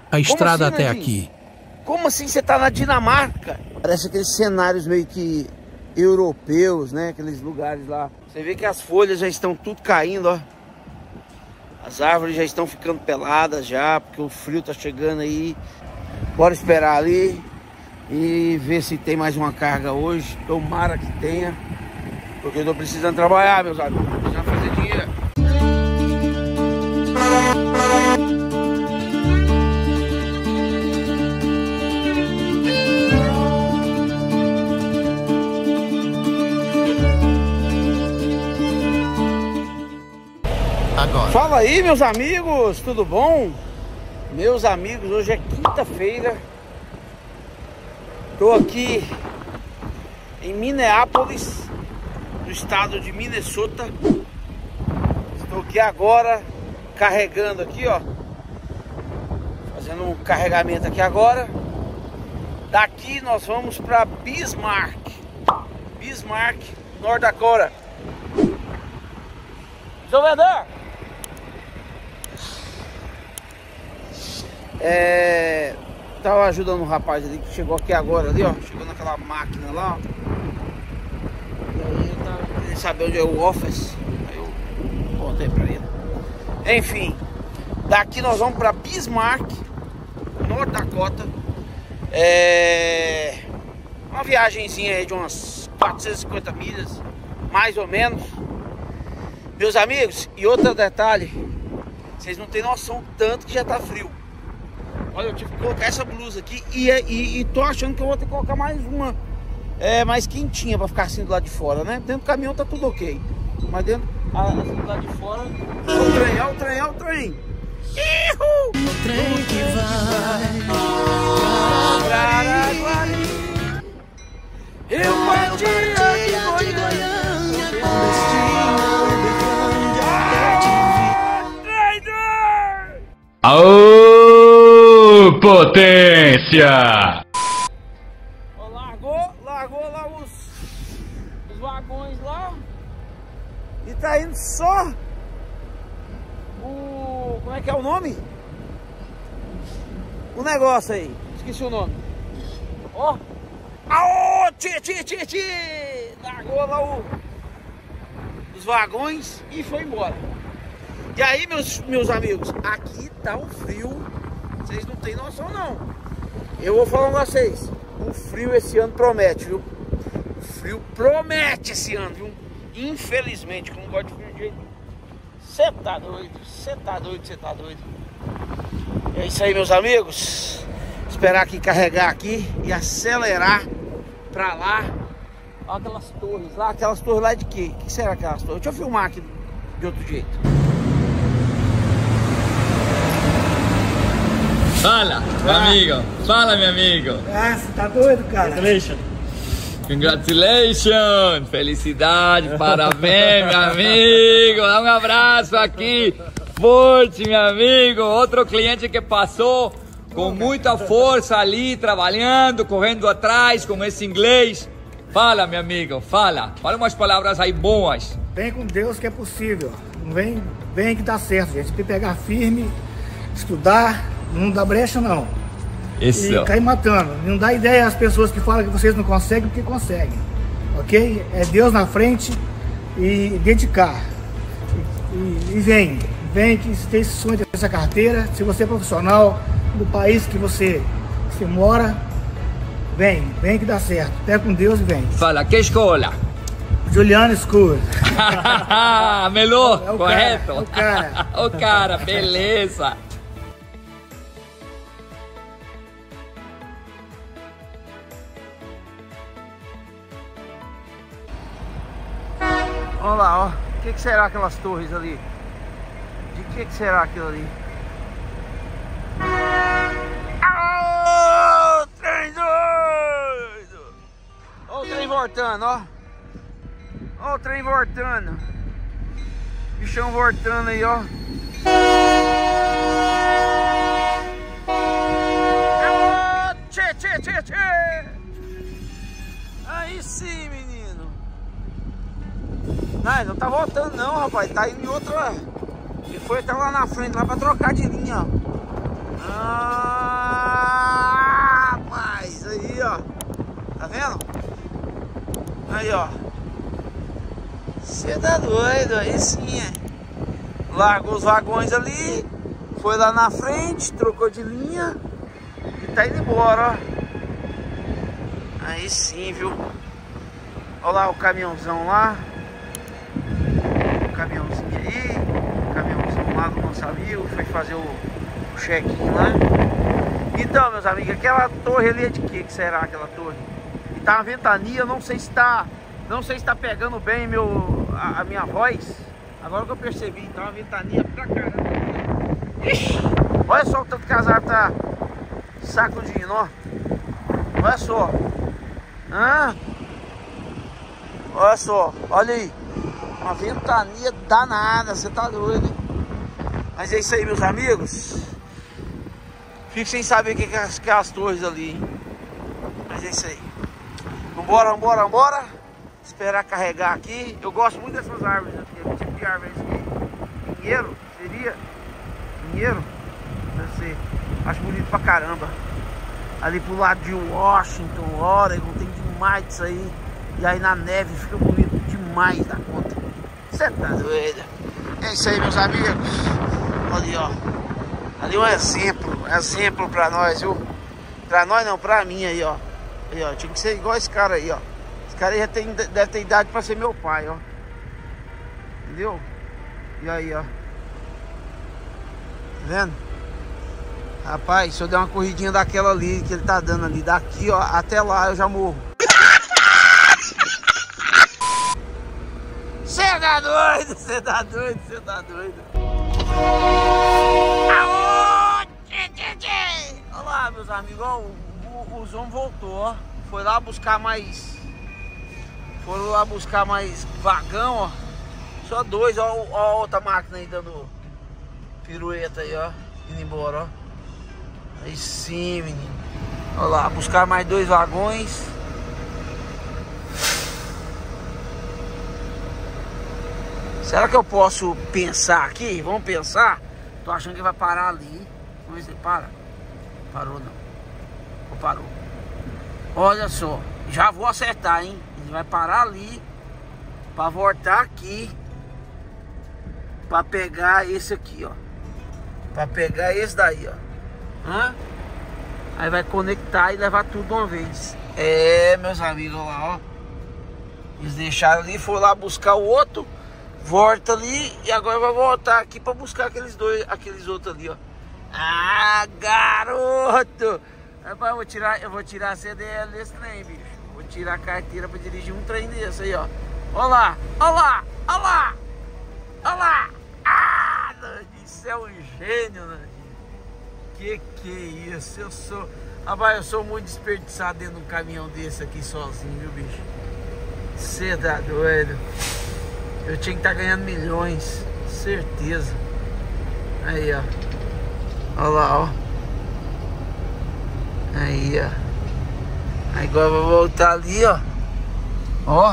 a estrada até aqui. Como assim você tá na Dinamarca? Parece aqueles cenários meio que europeus, né? Aqueles lugares lá. Você vê que as folhas já estão tudo caindo, ó. As árvores já estão ficando peladas já, porque o frio tá chegando aí. Bora esperar ali e ver se tem mais uma carga hoje. Tomara que tenha, porque eu tô precisando trabalhar, meus amigos. Tô precisando fazer dinheiro. Agora. Fala aí, meus amigos, tudo bom? Meus amigos, hoje é quinta-feira. Tô aqui em Minneapolis, no estado de Minnesota. Estou aqui agora carregando aqui, ó, fazendo um carregamento aqui agora. Daqui nós vamos para Bismarck, North Dakota. Desenvolvedor! Tava ajudando um rapaz ali que chegou aqui agora ali, ó. Chegou naquela máquina lá, ó. E aí ele tava querendo saber onde é o office. Aí eu contei pra ele. Enfim, daqui nós vamos pra Bismarck, North Dakota. Uma viagenzinha aí de umas 450 milhas, mais ou menos. Meus amigos, e outro detalhe, vocês não tem noção tanto que já tá frio. Olha, eu tive que colocar essa blusa aqui e tô achando que eu vou ter que colocar mais uma mais quentinha pra ficar assim do lado de fora, né? Dentro do caminhão tá tudo ok, mas dentro assim, do lado de fora, olha o trem. Ihu! O trem que vai para Araguari. Eu parti de Goiânia com destino. Aô, potência! Ó, largou lá os vagões lá. E tá indo só o... Como é que é o nome? O negócio aí. Esqueci o nome. Ó. Aô, tchê! Largou lá os vagões e foi embora. E aí, meus amigos, aqui tá um frio, vocês não tem noção não. Eu vou falar com vocês, o frio esse ano promete, viu? O frio promete esse ano, viu? Infelizmente, que eu não gosto de frio de jeito. Você tá doido. É isso aí, meus amigos. Esperar aqui carregar aqui e acelerar pra lá. Olha aquelas torres lá, de quê? O que será aquelas torres? Deixa eu filmar aqui de outro jeito. Fala, meu amigo. Ah, você tá doido, cara? Congratulations! Felicidade, parabéns, meu amigo. Dá um abraço aqui, forte, meu amigo. Outro cliente que passou com muita força ali, trabalhando, correndo atrás com esse inglês. Fala, meu amigo, fala umas palavras aí boas. Vem com Deus que é possível. Vem que dá certo, gente. Tem que pegar firme, estudar, não dá brecha não. Isso. E cair matando. Não dá ideia às pessoas que falam que vocês não conseguem, porque conseguem. Ok? É Deus na frente e dedicar. E vem que você tem esse sonho de ter essa carteira. Se você é profissional do país que você mora, vem que dá certo. Pega com Deus e vem. Fala, que escola? Juliana School. Melhor, É o correto? cara. O cara, beleza. Olha lá, ó. O que será aquelas torres ali? De que será aquilo ali? Ô, trem doido! Ó o trem voltando, ó. Ó o trem voltando. Bichão voltando aí, ó. Alô, tchê! Aí sim, menino. Não tá voltando não, rapaz. Tá indo em outra. Ele foi até lá na frente, lá pra trocar de linha, ó. Aí, ó. Você tá doido, aí sim, é. Largou os vagões ali, foi lá na frente, trocou de linha e tá indo embora, ó. Aí sim, viu? Olha lá o caminhãozão lá. O caminhãozinho aí. O caminhãozão lá do nosso amigo. Foi fazer o check-in lá. Então, meus amigos, aquela torre ali é de que será aquela torre? E tá uma ventania, não sei se tá pegando bem a minha voz. Agora que eu percebi, tá uma ventania pra caramba. Ixi, olha só o tanto que as árvores tá sacudindo, ó. Olha só. Olha só, olha aí. Uma ventania danada, você tá doido, hein? Mas é isso aí, meus amigos. Fico sem saber o que é as torres ali, hein? Mas é isso aí. Vambora, vambora, vambora. Esperar carregar aqui. Eu gosto muito dessas árvores aqui. Que tipo de árvore é esse aqui? Pinheiro? Seria? Pinheiro? Deve ser. Acho bonito pra caramba. Ali pro lado de Washington, Oregon, tem demais disso aí. E aí na neve fica bonito demais da conta. Você tá doido? É isso aí, meus amigos. Ali, ó. Ali um exemplo pra nós, viu? Pra nós não, pra mim aí, ó. Aí, ó. Tinha que ser igual esse cara aí, ó. Esse cara aí deve ter idade pra ser meu pai, ó. Entendeu? E aí, ó. Tá vendo? Rapaz, se eu der uma corridinha daquela ali que ele tá dando ali, daqui, ó, até lá eu já morro. Você tá doido, você tá doido, você tá doido. Aô! Olha lá, meus amigos, ó, o Zon voltou, ó. Foi lá buscar mais. Foram lá buscar mais vagão, ó. Só dois, ó, a outra máquina aí dando pirueta aí, ó. Indo embora, ó. Aí sim, menino. Olha lá, buscar mais 2 vagões. Será que eu posso pensar aqui? Vamos pensar? Tô achando que vai parar ali. Vamos ver se ele para. Parou não. Ou parou. Olha só. Já vou acertar, hein? Ele vai parar ali. Pra voltar aqui. Pra pegar esse aqui, ó. Pra pegar esse daí, ó. Aí vai conectar e levar tudo de uma vez. É, meus amigos, olha lá, ó. Eles deixaram ali, foram lá buscar o outro. Volta ali e agora vai voltar aqui pra buscar aqueles outros ali, ó. Ah, garoto! Rapaz, eu vou tirar a CDL desse trem, bicho. Vou tirar a carteira pra dirigir um trem desse aí, ó. Olha lá, olha lá, olha lá, olha lá. Ah, Nandinho, isso é um gênio, Nandinho. Que é isso? Rapaz, eu sou muito desperdiçado dentro de um caminhão desse aqui sozinho, viu, bicho? Você tá doido? Eu tinha que estar ganhando milhões, certeza. Aí, ó. Olha lá, ó. Aí, ó. Aí agora eu vou voltar ali, ó. Ó.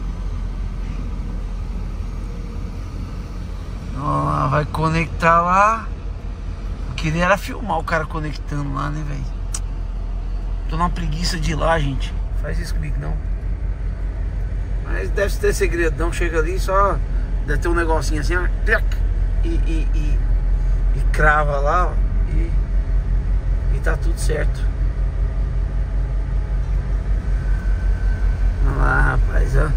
Ó lá, vai conectar lá. Eu queria era filmar o cara conectando lá, né, velho? Tô numa preguiça de ir lá, gente. Faz isso comigo, não. Mas deve ter segredo, não. Chega ali só. Deve ter um negocinho assim, ó. E crava lá, ó. E tá tudo certo. Olha lá, rapaz, ó.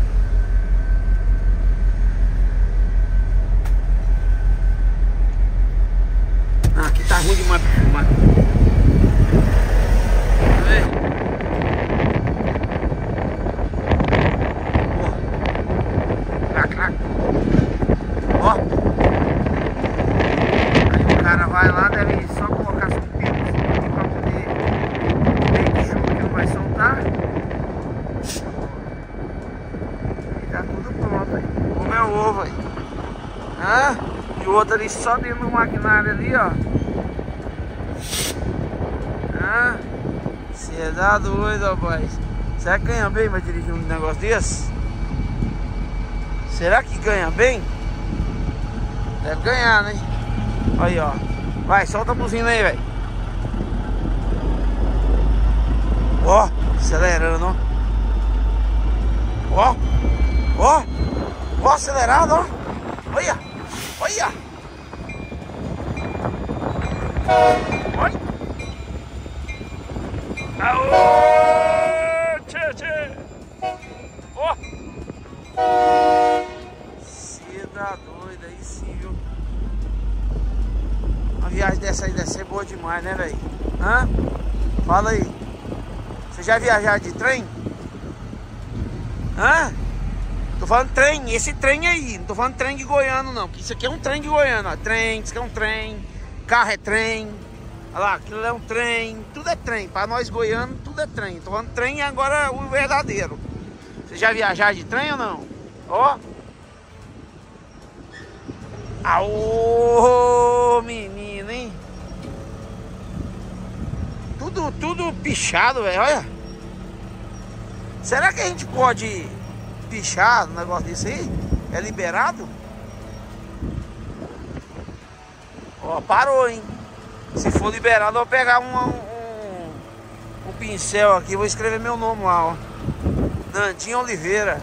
Ah, aqui tá ruim demais pra filmar. Tá vendo? Ó. Aí o cara vai lá, deve só colocar só um pico assim pra poder meio de chuva que não vai soltar. E tá tudo pronto aí. Como é o ovo aí. E o outro ali só dentro do maquinário ali, ó. Você dá doido, rapaz. Será que ganha bem pra dirigir um negócio desse? Será que ganha bem? Deve ganhar, né? Aí, ó. Vai, solta a buzina aí, velho. Ó, acelerando, ó. Ó. Ó. Ó, acelerado, ó. Olha. Olha. Olha. Aô! Tchê, tchê. Ó. Cê tá doido aí sim, viu? Uma viagem dessa aí deve ser boa demais, né, velho? Hã? Fala aí. Você já viajaram de trem? Hã? Tô falando trem, esse trem aí. Não tô falando trem de Goiânia, não. Porque isso aqui é um trem de Goiânia, ó. Trem, isso aqui é um trem. Carro é trem. Olha lá, aquilo é um trem. Tudo é trem. Pra nós goianos, tudo é trem. Tô falando trem agora o verdadeiro. Você já viajaram de trem ou não? Ó. Aô, menino, hein? Tudo pichado, velho. Olha. Será que a gente pode pichar no negócio desse aí? É liberado? Ó, parou, hein? Se for liberado, eu vou pegar um pincel aqui. Vou escrever meu nome lá, ó. Nandinho Oliveira.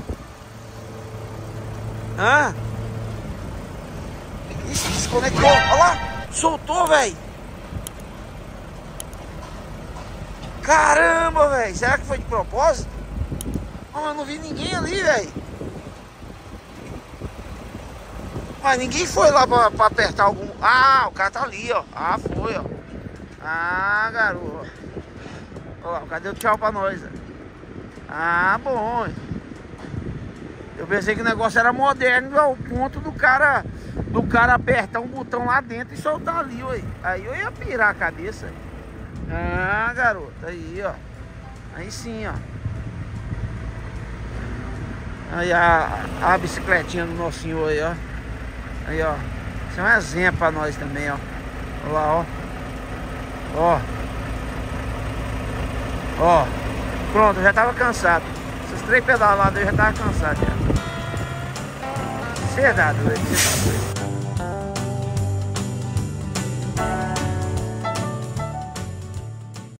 Hã? Ixi, desconectou. Olha lá. Soltou, velho. Caramba, velho. Será que foi de propósito? Oh, eu não vi ninguém ali, velho. Mas ninguém foi lá pra apertar algum... Ah, o cara tá ali, ó. Ah, foi, ó. Ah, garoto. Ó, cadê o tchau pra nós? Ó? Ah, bom. Eu pensei que o negócio era moderno ao ponto do cara apertar um botão lá dentro e soltar ali, ué. Aí eu ia pirar a cabeça. Ah, garoto, aí, ó. Aí sim, ó. Aí a bicicletinha do nosso senhor aí, ó. Aí, ó. Isso é um exemplo pra nós também, ó. Olha lá, ó. Ó. Ó. Pronto, eu já tava cansado. Essas 3 pedaladas eu já tava cansado já. Você é doido, você tá doido.